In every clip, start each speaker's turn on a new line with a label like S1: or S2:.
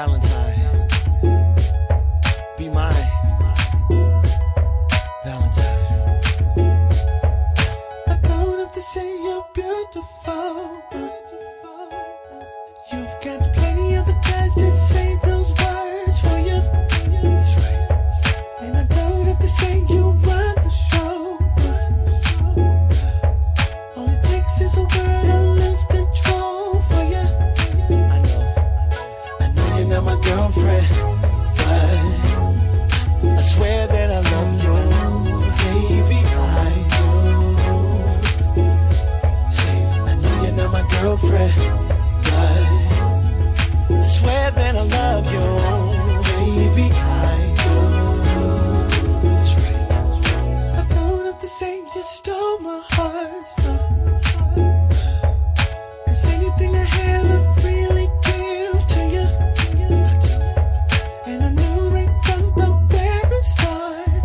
S1: Valentine, be mine, Valentine.
S2: I don't have to say you're beautiful. You've got plenty of the guys that say those words for you.
S1: That's right.
S2: And I don't have to say you run the show. All it takes is a word to lose control for you.
S1: I know you're not my girlfriend, but I swear that I love you, baby, I do. See, I know you're not my girlfriend, but I swear that I love you, baby, I do. That's right.
S2: I don't have to say you stole my heart. Cause anything I have I freely give to you. And I knew right from the very start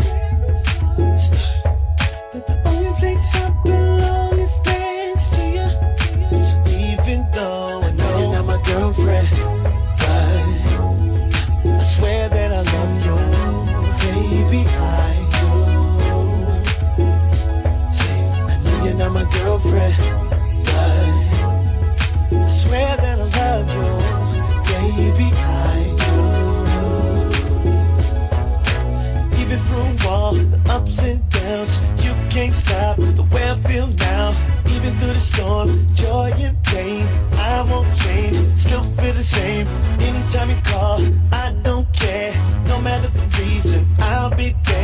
S2: that the only place I belong is next to you.
S1: So even though I know you're not my girlfriend, but I swear that I love you, baby, I do. See, I know you're not my girlfriend, but I swear that I love you, baby, I do. Even through all the ups and downs, you can't stop the way I feel now. Even through the storm, joy and pain, I won't change, still feel the same. Anytime you call, I don't care. No matter the reason, I'll be there.